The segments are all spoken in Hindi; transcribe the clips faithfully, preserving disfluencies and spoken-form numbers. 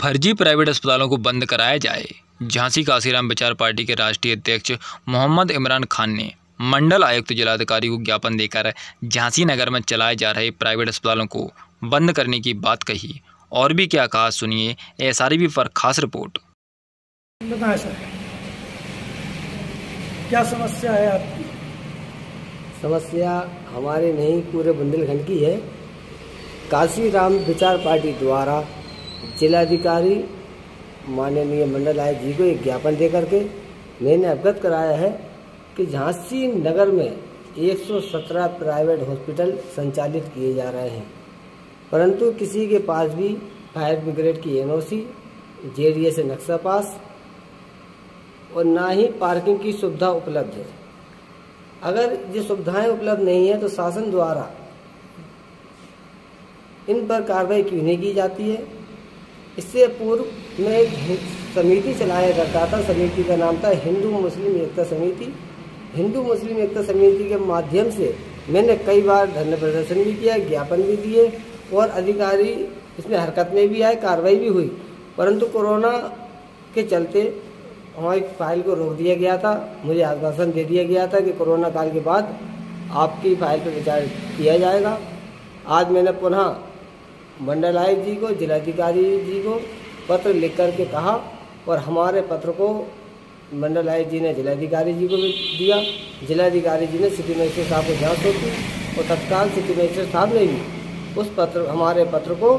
फर्जी प्राइवेट अस्पतालों को बंद कराया जाए। झांसी काशीराम विचार पार्टी के राष्ट्रीय अध्यक्ष मोहम्मद इमरान खान ने मंडल आयुक्त जिलाधिकारी को ज्ञापन देकर झांसी नगर में चलाए जा रहे प्राइवेट अस्पतालों को बंद करने की बात कही। और भी क्या कहा, सुनिए एसआरबी पर खास रिपोर्ट। बताएं सर, क्या समस्या है आपकी? समस्या हमारे नहीं, पूरे बुंदेलखंड की है। काशीराम विचार पार्टी द्वारा जिलाधिकारी माननीय मंडल आयुक्त जी को एक ज्ञापन दे करके मैंने अवगत कराया है कि झांसी नगर में एक सौ सत्रह प्राइवेट हॉस्पिटल संचालित किए जा रहे हैं, परंतु किसी के पास भी फायर ब्रिगेड की एनओसी, जेडीए से नक्शा पास और ना ही पार्किंग की सुविधा उपलब्ध है। अगर ये सुविधाएं उपलब्ध नहीं है तो शासन द्वारा इन पर कार्रवाई क्यों नहीं की जाती है? इससे पूर्व मैं एक समिति चलाया करता था, समिति का नाम था हिंदू मुस्लिम एकता समिति। हिंदू मुस्लिम एकता समिति के माध्यम से मैंने कई बार धरना प्रदर्शन भी किया, ज्ञापन भी दिए और अधिकारी इसमें हरकत में भी आए, कार्रवाई भी हुई, परंतु कोरोना के चलते हमारी फाइल को रोक दिया गया था। मुझे आश्वासन दे दिया गया था कि कोरोना काल के बाद आपकी फाइल पर विचार किया जाएगा। आज मैंने पुनः मंडल आयुक्त जी को, जिलाधिकारी जी को पत्र लिख कर के कहा और हमारे पत्र को मंडल आयुक्त जी ने जिलाधिकारी जी को भी दिया। जिलाधिकारी जी ने सिटी मजिस्ट्रेट साहब को जांच सौंपी और तत्काल सिटी मजिस्ट्रेट साहब ने भी उस पत्र हमारे पत्र को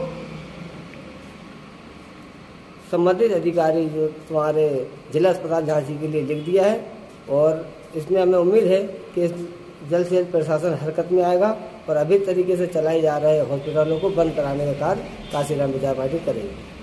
संबंधित अधिकारी जो तुम्हारे जिला अस्पताल झांसी के लिए लिख दिया है और इसमें हमें उम्मीद है कि जल्द से जल्द प्रशासन हरकत में आएगा और अभी तरीके से चलाए जा रहे हॉस्पिटलों को बंद कराने का कार्य काशीराम विचार पार्टी करेगी।